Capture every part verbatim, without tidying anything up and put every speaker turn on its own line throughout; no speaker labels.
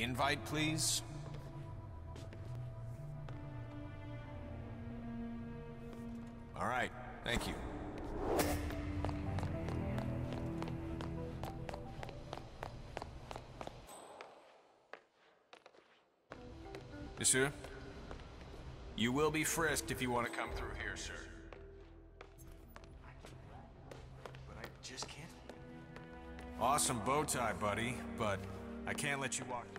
invite, please? All right, thank you. Monsieur? You will be frisked if you want to come through here, sir. But I just can't. Awesome bow tie, buddy, but I can't let you walk through.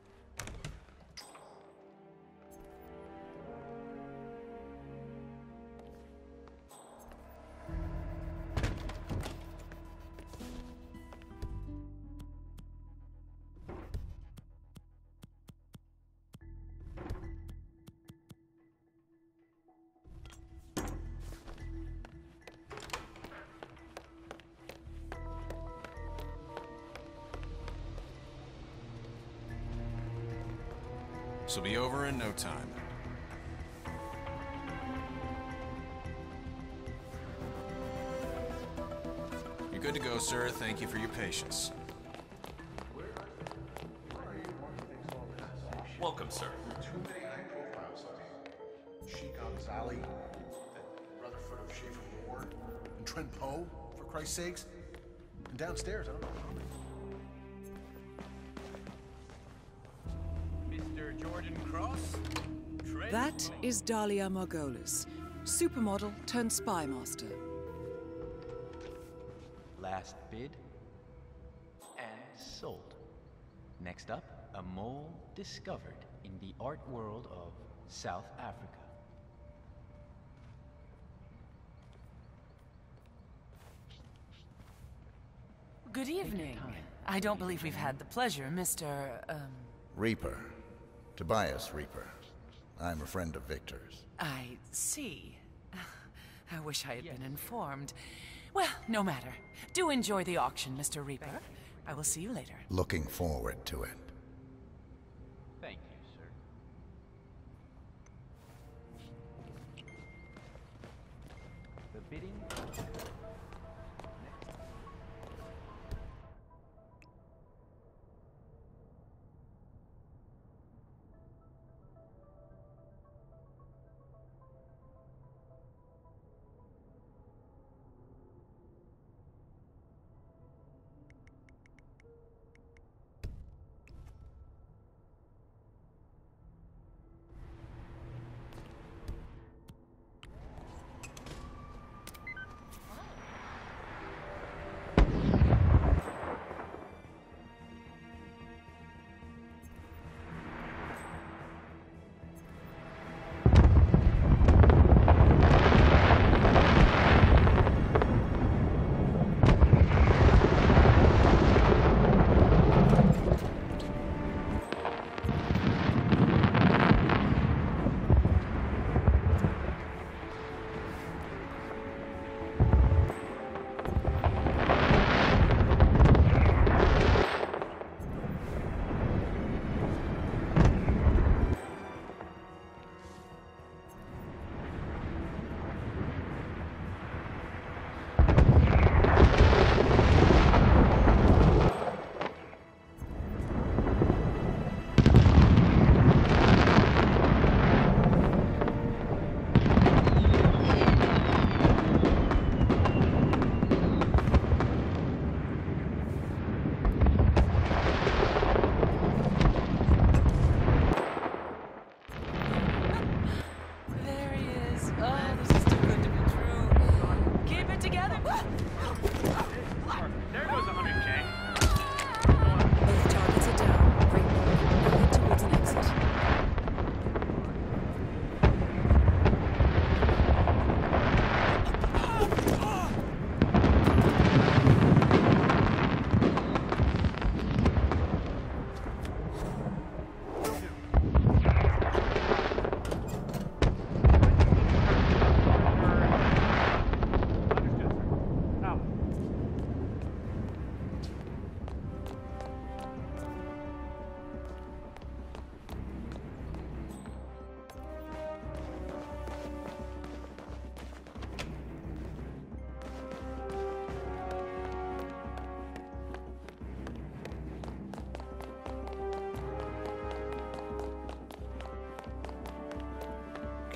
This'll be over in no time. You're good to go, sir. Thank you for your patience.
Welcome, sir.
Too many high profiles of me. Sheik Ghazali, that Rutherford of Schaefer Ward, and Trent Poe, for Christ's sakes. And downstairs, I don't know.
Mister Jordan Cross? Trent
That is Dahlia Margolis, supermodel turned spy master.
Last bid and sold. Next up, a mole discovered in the art world of South Africa.
Good evening. I don't believe we've had the pleasure, Mister Um...
Reaper. Tobias Reaper. I'm a friend of Victor's.
I see. I wish I had been informed. Well, no matter. Do enjoy the auction, Mister Reaper. I will see you later.
Looking forward to it.
Thank you, sir. The bidding...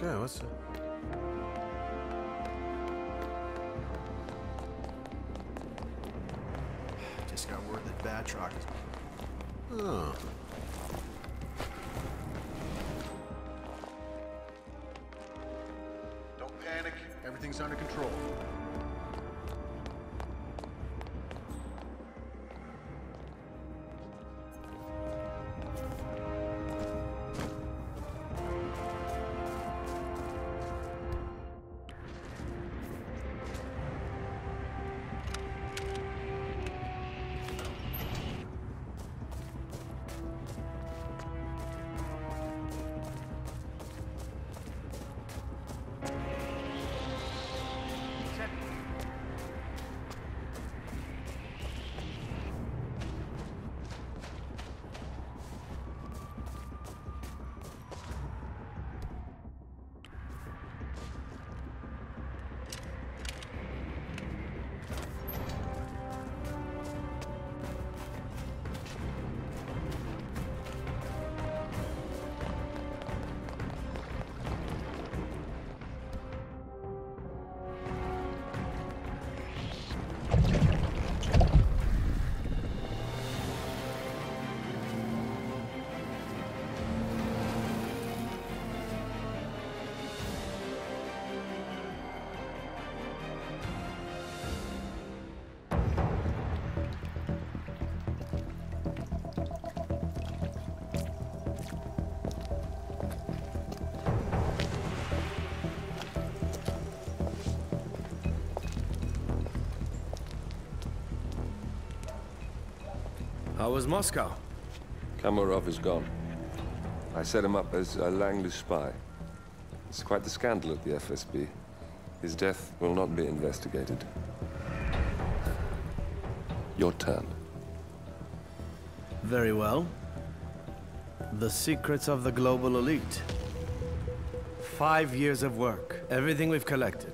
Okay, what's it?
Just got word that Batroc is...
Oh.
Don't panic. Everything's under control.
How was Moscow?
Kamarov is gone. I set him up as a Langley spy. It's quite the scandal at the F S B. His death will not be investigated. Your turn.
Very well. The secrets of the global elite. Five years of work. Everything we've collected.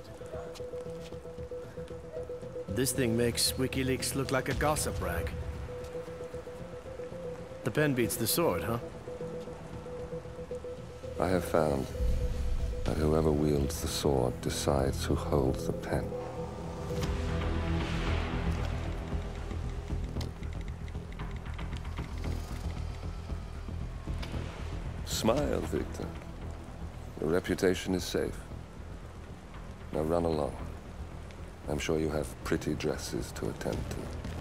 This thing makes WikiLeaks look like a gossip rag. The pen beats the sword, huh?
I have found that whoever wields the sword decides who holds the pen. Smile, Victor. Your reputation is safe. Now run along. I'm sure you have pretty dresses to attend to.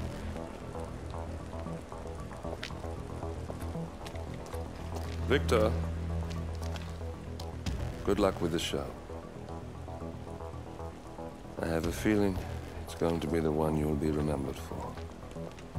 Victor, good luck with the show. I have a feeling it's going to be the one you'll be remembered for.